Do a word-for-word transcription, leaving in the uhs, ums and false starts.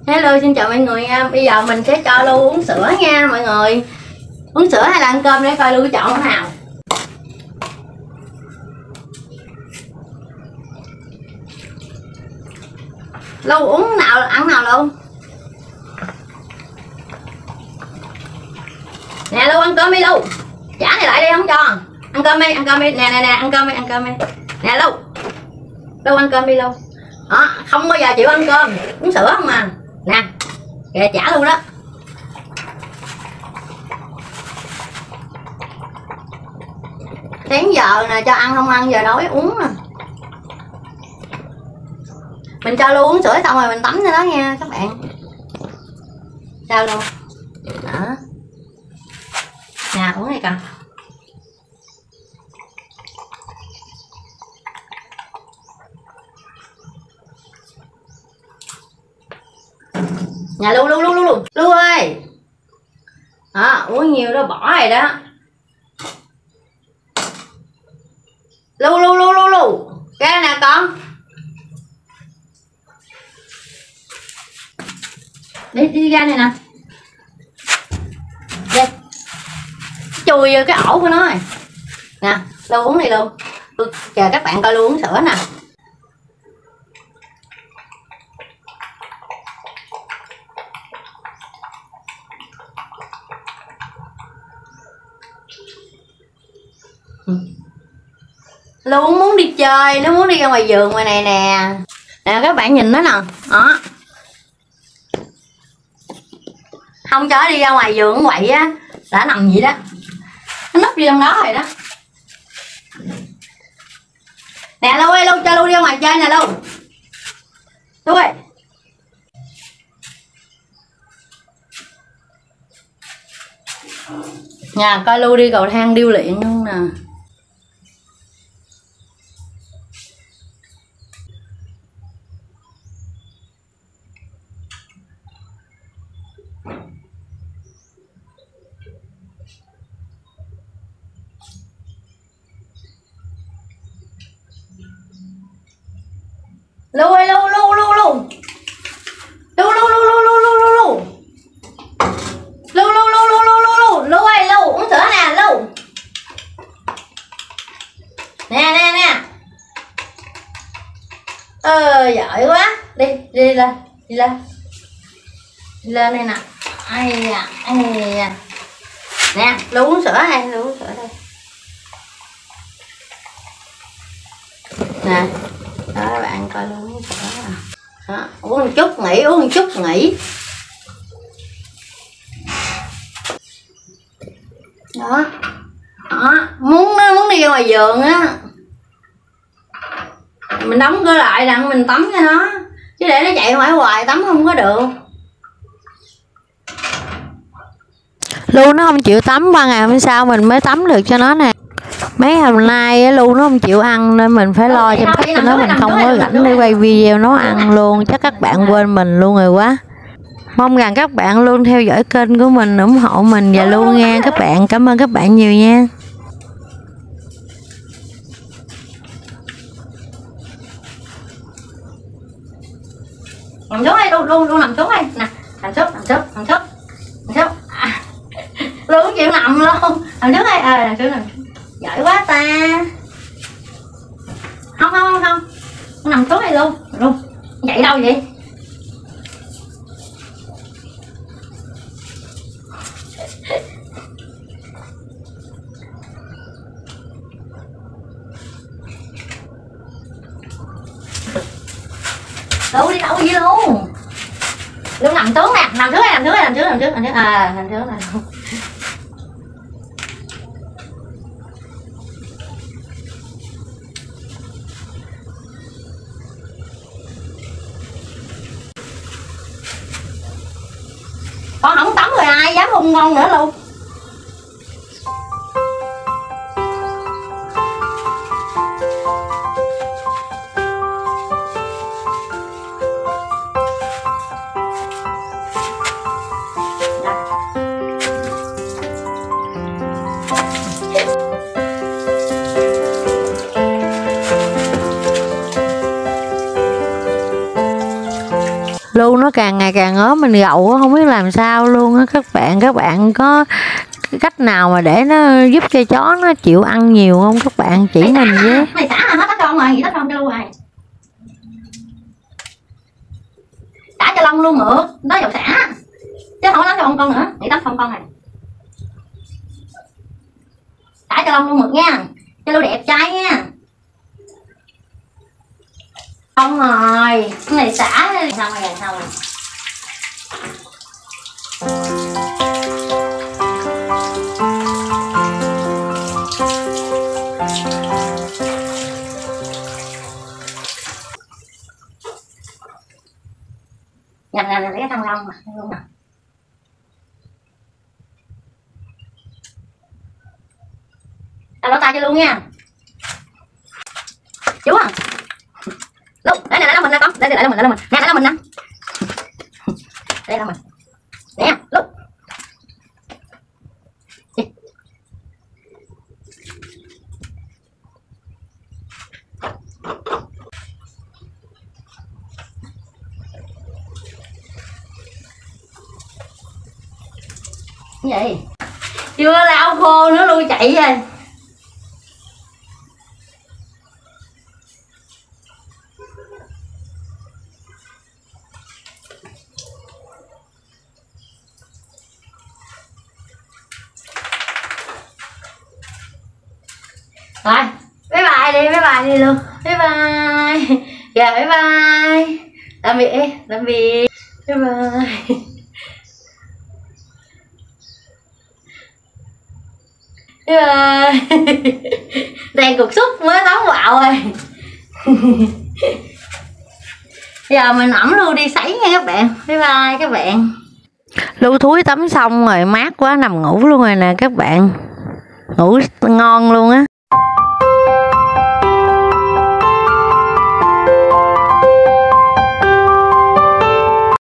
Hello, xin chào mọi người nha. Bây giờ mình sẽ cho Lưu uống sữa nha mọi người. Uống sữa hay là ăn cơm để coi Lưu chọn cái nào. Lưu uống nào, ăn nào Lưu? Nè Lưu ăn cơm đi Lưu. Trả này lại đi không cho. Ăn cơm đi, ăn cơm đi. Nè nè nè, ăn cơm đi, ăn cơm đi. Nè Lưu. Lưu ăn cơm đi Lưu. Đó, không bao giờ chịu ăn cơm, uống sữa không mà. Nè, kìa trả luôn đó. Đến giờ nè cho ăn không ăn, giờ đói uống nè. Mình cho Lưu uống sữa xong rồi mình tắm cho nó nha các bạn. Sao luôn. Đó. Nè uống này cần. Nhà Lưu Lưu Lưu Lưu Lưu Lưu ơi. Đó, uống nhiều đó bỏ rồi đó. Lưu Lưu Lưu Lưu Lưu ra nè con. Đi đi ra này nè. Đi. Chui vô cái ổ của nó rồi. Nè, Lưu uống đi Lưu. Chờ các bạn coi Lưu uống sữa nè. Lưu muốn đi chơi, nó muốn đi ra ngoài vườn ngoài này nè. Nè các bạn nhìn nó nè. Đó. Không cho đi ra ngoài vườn quậy á, đã nằm vậy đó. Nó núp đi trong đó rồi đó. Nè Lưu ơi, Lưu cho Lưu đi ra ngoài chơi nè Lưu. Lưu ơi. Nhà coi Lưu đi cầu thang điêu luyện luôn nè. Lưu ơi, Lưu Lưu Lưu Lưu Lưu Lưu Lưu Lưu Lưu Lưu Lưu Lưu Lưu Lưu Lưu Lưu Lưu Lưu ơi, Lưu uống sữa nè Lưu. Nè nè nè. Ờ giỏi quá. Đi đi lên, đi lên. Đi lên đây nè. Ai da, ai da. Nè, Lưu uống sữa đây, Lưu uống sữa đây. Nè. Đó các bạn coi Lưu uống sữa nè. Đó, uống một chút nghỉ, uống một chút nghỉ. Đó. Đó, muốn nó muốn đi ra ngoài vườn á. Mình đóng cửa lại rằng mình tắm cho nó. Chứ để nó chạy ngoài hoài tắm không có được. Lưu nó không chịu tắm, qua ngày hôm sau mình mới tắm được cho nó nè. Mấy hôm nay Lưu nó không chịu ăn nên mình phải lo chăm sóc cho nó, mình không có rảnh để quay video nó ăn luôn. Chắc các bạn quên mình luôn rồi quá. Mong rằng các bạn luôn theo dõi kênh của mình, ủng hộ mình và Lưu nha các bạn. Cảm ơn các bạn nhiều nha. Nằm xuống đây, Lưu Lưu Lưu nằm xuống đây nè. Nằm xuống, nằm xuống, nằm xuống. Nằm xuống. À. Lưu không chịu nằm luôn. Nằm xuống đây, ờ à, nằm xuống nằm xuống. Giỏi quá ta. Không không không không. Nằm xuống đây luôn. Luôn. Dậy đâu vậy? Lưu đi đâu vậy luôn? Lưu nằm xuống nè, nằm xuống đây, nằm xuống đây, nằm xuống, nằm xuống, nằm xuống. À, nằm xuống này. Con không tắm rồi ai dám hung ngon nữa luôn. Lu nó càng ngày càng ốm, mình gậu không biết làm sao luôn á các bạn. Các bạn có cách nào mà để nó giúp cho chó nó chịu ăn nhiều không các bạn, chỉ mày mình xả, với. mày xả là hết tóc lông rồi, gì tóc lông cho Lu rồi. Xả cho lông luôn mượt, đó dầu xả chứ không có tắm cho con con nữa, nghĩ tắm không con này. Xả cho lông luôn mượt nha, cho Lu đẹp trai nha. Xong rồi, cái này xả xong rồi, xong rồi. Nhằm nhằm lấy cái thằng lông mà luôn nè. Tao lỗ tay cho luôn nha. Chú à. Lúc, đây này, đây là mình nè con, đây là mình, đây là mình, nè, đây là mình nè. Đây là mình. Nè, lúc. Cái gì? Chưa lau khô nữa luôn, chạy rồi. Rồi, bye bye đi, bye bye đi luôn. Bye bye. Dạ bye bye. Tạm biệt, tạm biệt. Bye bye. Bye bye. Đèn cục xúc mới tắm quạo rồi. Giờ mình ẩm Lu đi sấy nha các bạn. Bye bye các bạn. Lu thúi tắm xong rồi mát quá, nằm ngủ luôn rồi nè các bạn. Ngủ ngon luôn á.